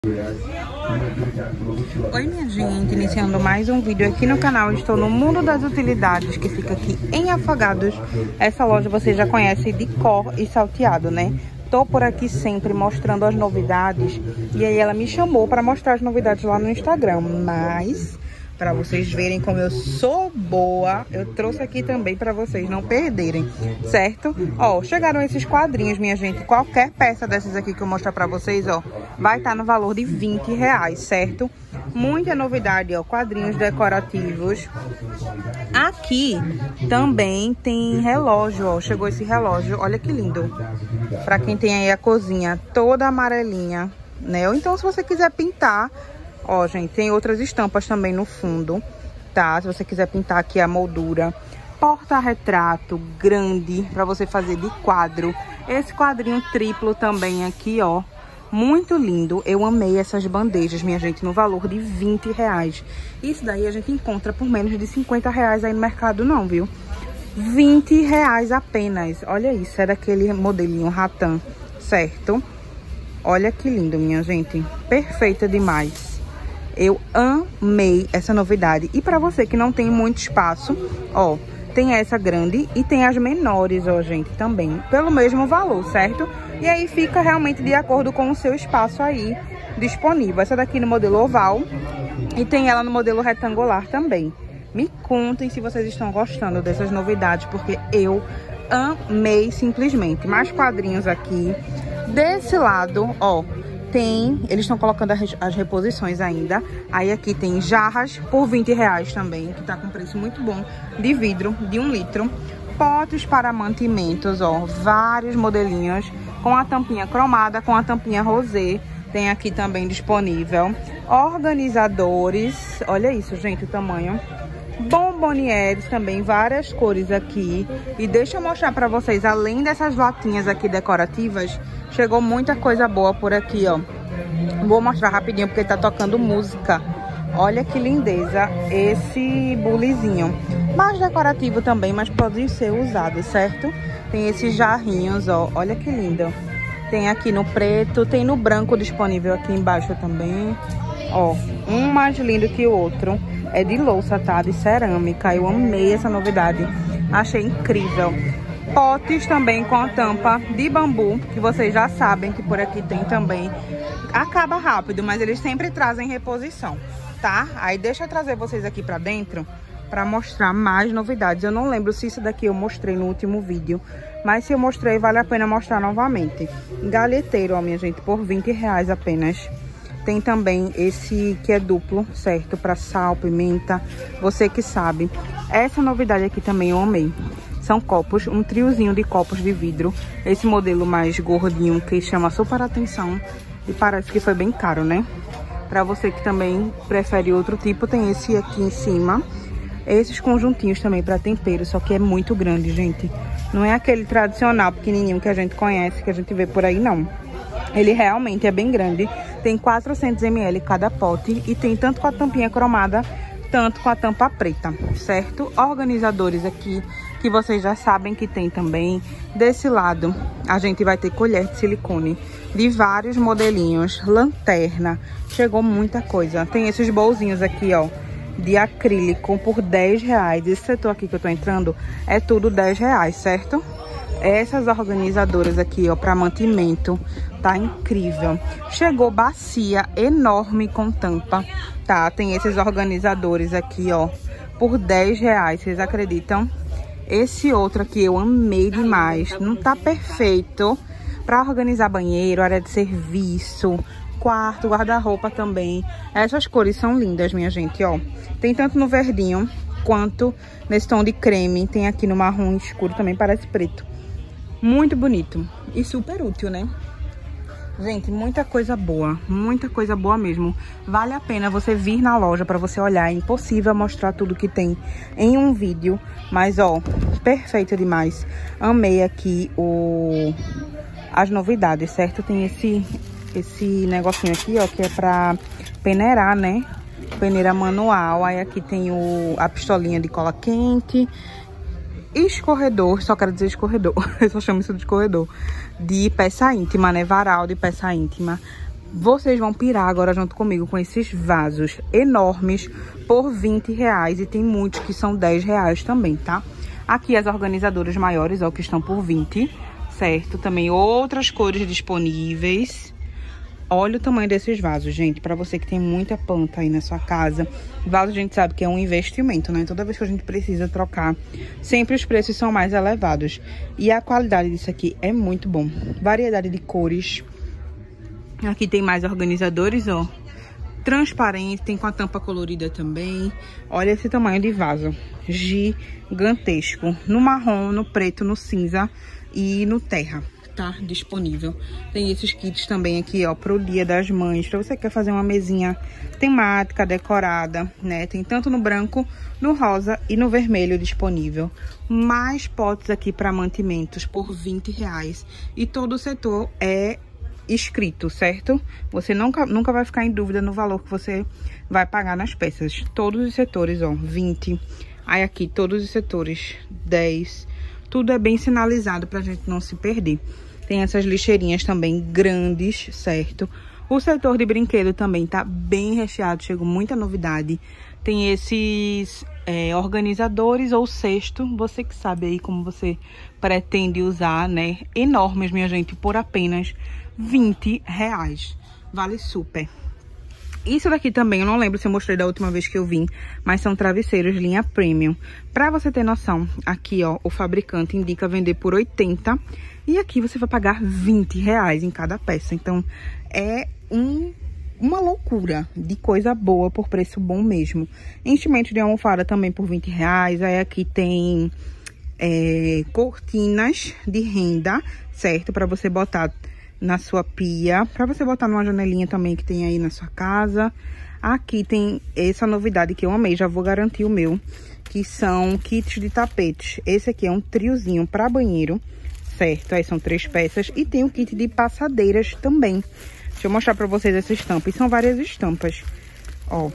Oi minha gente, iniciando mais um vídeo aqui no canal. Estou no Mundo das Utilidades, que fica aqui em Afogados. Essa loja você já conhece de cor e salteado, né? Tô por aqui sempre mostrando as novidades. E aí ela me chamou para mostrar as novidades lá no Instagram. Mas, para vocês verem como eu sou boa, eu trouxe aqui também para vocês não perderem, certo? Ó, chegaram esses quadrinhos, minha gente. Qualquer peça dessas aqui que eu mostrar para vocês, ó, vai estar no valor de R$20, certo? Muita novidade, ó, quadrinhos decorativos. Aqui também tem relógio, ó, chegou esse relógio, olha que lindo. Para quem tem aí a cozinha toda amarelinha, né? Ou então se você quiser pintar, ó, gente, tem outras estampas também no fundo, tá? Se você quiser pintar aqui a moldura. Porta-retrato grande para você fazer de quadro. Esse quadrinho triplo também aqui, ó. Muito lindo. Eu amei essas bandejas, minha gente, no valor de R$20. Isso daí a gente encontra por menos de R$50 aí no mercado não, viu? R$20 apenas. Olha isso, é daquele modelinho ratã, certo? Olha que lindo, minha gente. Perfeita demais. Eu amei essa novidade. E para você que não tem muito espaço, ó, tem essa grande e tem as menores, ó, gente, também. Pelo mesmo valor, certo? E aí fica realmente de acordo com o seu espaço aí disponível. Essa daqui no modelo oval e tem ela no modelo retangular também. Me contem se vocês estão gostando dessas novidades, porque eu amei simplesmente. Mais quadrinhos aqui. Desse lado, ó, tem, eles estão colocando as reposições ainda. Aí aqui tem jarras por R$20 também, que tá com preço muito bom, de vidro, de 1 litro. Potes para mantimentos, ó, vários modelinhos, com a tampinha cromada, com a tampinha rosé. Tem aqui também disponível. Organizadores, olha isso, gente, o tamanho. Bombonieres também, várias cores aqui. E deixa eu mostrar pra vocês, além dessas latinhas aqui decorativas, chegou muita coisa boa por aqui, ó. Vou mostrar rapidinho porque tá tocando música. Olha que lindeza esse bulizinho. Mais decorativo também, mas pode ser usado, certo? Tem esses jarrinhos, ó. Olha que lindo. Tem aqui no preto, tem no branco disponível aqui embaixo também. Ó, um mais lindo que o outro. É de louça, tá? De cerâmica. Eu amei essa novidade. Achei incrível. Potes também com a tampa de bambu, que vocês já sabem que por aqui tem também. Acaba rápido, mas eles sempre trazem reposição, tá? Aí deixa eu trazer vocês aqui pra dentro pra mostrar mais novidades. Eu não lembro se isso daqui eu mostrei no último vídeo, mas se eu mostrei, vale a pena mostrar novamente. Galheteiro, ó, minha gente, por R$20 apenas. Tem também esse que é duplo, certo? Pra sal, pimenta, você que sabe. Essa novidade aqui também eu amei. São copos, um triozinho de copos de vidro. Esse modelo mais gordinho que chama super atenção. E parece que foi bem caro, né? Pra você que também prefere outro tipo, tem esse aqui em cima. Esses conjuntinhos também pra tempero, só que é muito grande, gente. Não é aquele tradicional pequenininho que a gente conhece, que a gente vê por aí, não. Ele realmente é bem grande. Tem 400 ml cada pote e tem tanto com a tampinha cromada, tanto com a tampa preta, certo? Organizadores aqui, que vocês já sabem que tem também. Desse lado, a gente vai ter colher de silicone de vários modelinhos. Lanterna, chegou muita coisa. Tem esses bolzinhos aqui, ó, de acrílico por R$10. Esse setor aqui que eu tô entrando é tudo R$10, certo? Essas organizadoras aqui, ó, para mantimento, tá incrível. Chegou bacia enorme com tampa, tá? Tem esses organizadores aqui, ó, por R$10, vocês acreditam? Esse outro aqui eu amei demais. Não tá perfeito para organizar banheiro, área de serviço, quarto, guarda-roupa também. Essas cores são lindas, minha gente, ó. Tem tanto no verdinho quanto nesse tom de creme. Tem aqui no marrom escuro também, parece preto. Muito bonito e super útil, né? Gente, muita coisa boa mesmo. Vale a pena você vir na loja pra você olhar. É impossível mostrar tudo que tem em um vídeo, mas ó, perfeito demais. Amei aqui as novidades, certo? Tem esse negocinho aqui, ó, que é pra peneirar, né? Peneira manual. Aí aqui tem a pistolinha de cola quente. Escorredor, só quero dizer escorredor, eu só chamo isso de escorredor, de peça íntima, né, varal de peça íntima. Vocês vão pirar agora junto comigo com esses vasos enormes por R$20. E tem muitos que são R$10 também, tá? Aqui as organizadoras maiores, ó, que estão por 20, certo? Também outras cores disponíveis. Olha o tamanho desses vasos, gente. Pra você que tem muita planta aí na sua casa. Vaso a gente sabe que é um investimento, né? Toda vez que a gente precisa trocar, sempre os preços são mais elevados. E a qualidade disso aqui é muito bom. Variedade de cores. Aqui tem mais organizadores, ó. Transparente, tem com a tampa colorida também. Olha esse tamanho de vaso. Gigantesco. No marrom, no preto, no cinza e no terra. Tá disponível. Tem esses kits também aqui, ó, pro Dia das Mães, pra você que quer fazer uma mesinha temática, decorada, né? Tem tanto no branco, no rosa e no vermelho disponível. Mais potes aqui para mantimentos por R$20. E todo o setor é escrito, certo? Você nunca vai ficar em dúvida no valor que você vai pagar nas peças. Todos os setores, ó, 20. Aí aqui, todos os setores, 10. Tudo é bem sinalizado pra gente não se perder. Tem essas lixeirinhas também grandes, certo? O setor de brinquedo também tá bem recheado, chegou muita novidade. Tem esses organizadores ou cesto, você que sabe aí como você pretende usar, né? Enormes, minha gente, por apenas R$20. Vale super. Isso daqui também, eu não lembro se eu mostrei da última vez que eu vim, mas são travesseiros linha premium. Pra você ter noção, aqui ó, o fabricante indica vender por 80 e aqui você vai pagar R$20 em cada peça. Então é uma loucura de coisa boa por preço bom mesmo. Enchimento de almofada também por R$20. Aí aqui tem cortinas de renda, certo? Pra você botar na sua pia, para você botar numa janelinha também que tem aí na sua casa. Aqui tem essa novidade que eu amei, já vou garantir o meu, que são kits de tapetes. Esse aqui é um triozinho para banheiro, certo? Aí são 3 peças e tem um kit de passadeiras também. Deixa eu mostrar para vocês essa estampa, e são várias estampas, ó.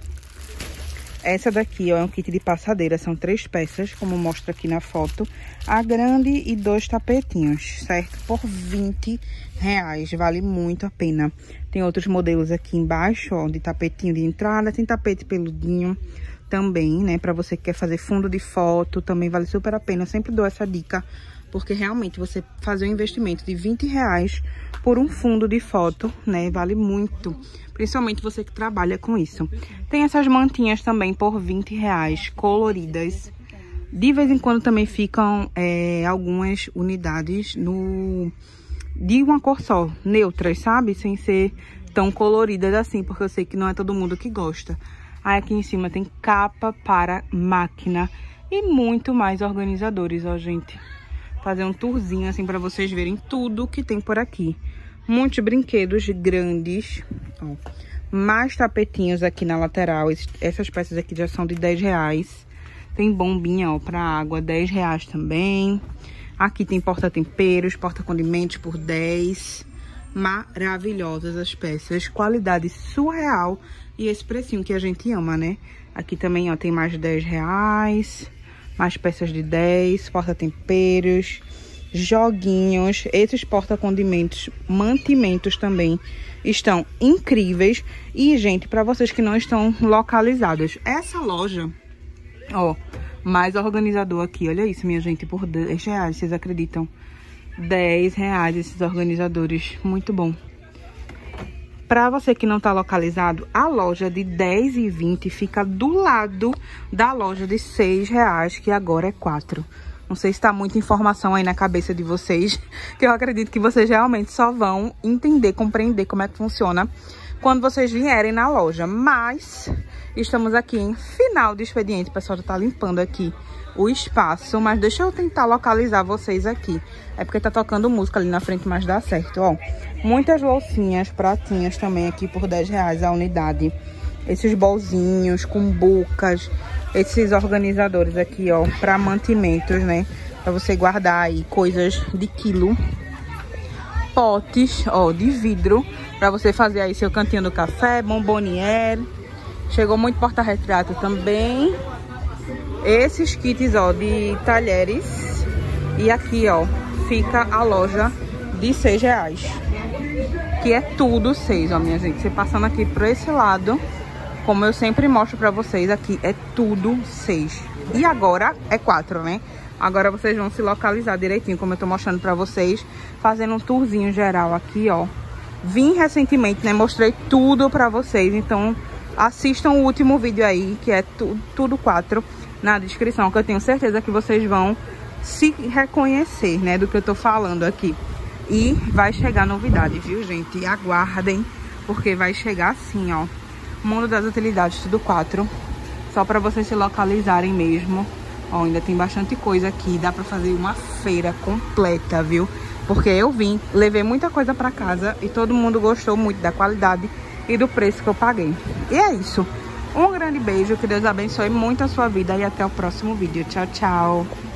Essa daqui, ó, é um kit de passadeira, são 3 peças, como mostra aqui na foto. A grande e 2 tapetinhos, certo? Por R$20, vale muito a pena. Tem outros modelos aqui embaixo, ó, de tapetinho de entrada, tem tapete peludinho também, né? Pra você que quer fazer fundo de foto, também vale super a pena. Eu sempre dou essa dica, porque realmente você fazer um investimento de R$20 por um fundo de foto, né? Vale muito. Principalmente você que trabalha com isso. Tem essas mantinhas também por R$20, coloridas. De vez em quando também ficam algumas unidades de uma cor só, neutras, sabe? Sem ser tão coloridas assim, porque eu sei que não é todo mundo que gosta. Aí aqui em cima tem capa para máquina e muito mais organizadores, ó, gente. Fazer um tourzinho assim pra vocês verem tudo que tem por aqui. Muitos brinquedos grandes, ó. Mais tapetinhos aqui na lateral. Essas peças aqui já são de R$10. Tem bombinha, ó, pra água, R$10 também. Aqui tem porta-temperos, porta-condimentos por 10. Maravilhosas as peças, qualidade surreal. E esse precinho que a gente ama, né? Aqui também, ó, tem mais de R$10. Mais peças de 10, porta-temperos, joguinhos. Esses porta-condimentos, mantimentos também estão incríveis. E, gente, para vocês que não estão localizados, essa loja, ó, mais organizador aqui, olha isso, minha gente, por R$10, vocês acreditam? R$10 esses organizadores, muito bom. Para você que não tá localizado, a loja de 10 e 20 fica do lado da loja de R$6, que agora é 4. Não sei se tá muita informação aí na cabeça de vocês, que eu acredito que vocês realmente só vão entender, compreender como é que funciona quando vocês vierem na loja. Mas estamos aqui em final de expediente, o pessoal já tá limpando aqui o espaço, mas deixa eu tentar localizar vocês aqui. É porque tá tocando música ali na frente, mas dá certo, ó. Muitas loucinhas, pratinhas também aqui por R$10 a unidade. Esses bolzinhos com bocas, esses organizadores aqui, ó, pra mantimentos, né? Pra você guardar aí coisas de quilo. Potes, ó, de vidro, pra você fazer aí seu cantinho do café, bomboniere. Chegou muito porta-retrato também. Esses kits, ó, de talheres. E aqui, ó, fica a loja de R$6. Que é tudo 6, ó, minha gente. Você passando aqui por esse lado, como eu sempre mostro pra vocês, aqui é tudo 6. E agora é 4, né? Agora vocês vão se localizar direitinho, como eu tô mostrando pra vocês, fazendo um tourzinho geral aqui, ó. Vim recentemente, né? Mostrei tudo pra vocês, então assistam o último vídeo aí, que é tudo 4, na descrição, que eu tenho certeza que vocês vão se reconhecer, né? Do que eu tô falando aqui. E vai chegar novidade, viu, gente? E aguardem, porque vai chegar assim, ó. Mundo das Utilidades, tudo 4. Só pra vocês se localizarem mesmo. Ó, ainda tem bastante coisa aqui. Dá pra fazer uma feira completa, viu? Porque eu vim, levei muita coisa pra casa e todo mundo gostou muito da qualidade e do preço que eu paguei. E é isso. Um grande beijo, que Deus abençoe muito a sua vida e até o próximo vídeo. Tchau, tchau.